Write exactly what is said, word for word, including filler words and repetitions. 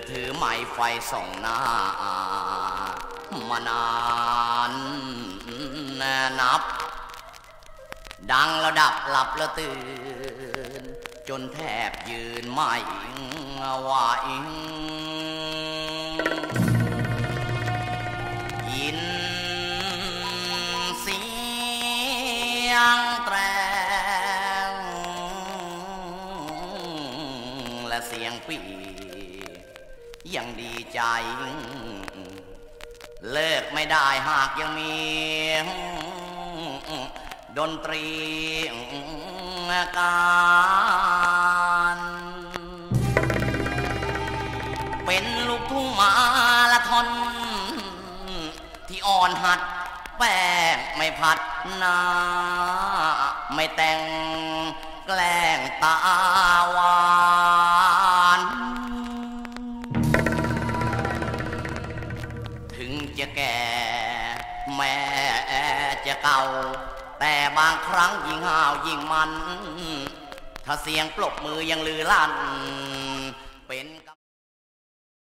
ถือไม้ไฟส่องหน้ามานานนับดังแล้วดับหลับแล้วตื่นจนแทบยืนไม่ไหวยินเสียงแตรและเสียงปียังดีใจเลิกไม่ได้หากยังมีดนตรีการเป็นลูกทุ่งมาละทอนที่อ่อนหัดแป้งไม่พัดหน้าไม่แต่งแกล้งตาหวานถึงจะแก่แม่จะเก่าแต่บางครั้งยิ่งห่าวยิ่งมันถ้าเสียงปรบมือยังลือลั่น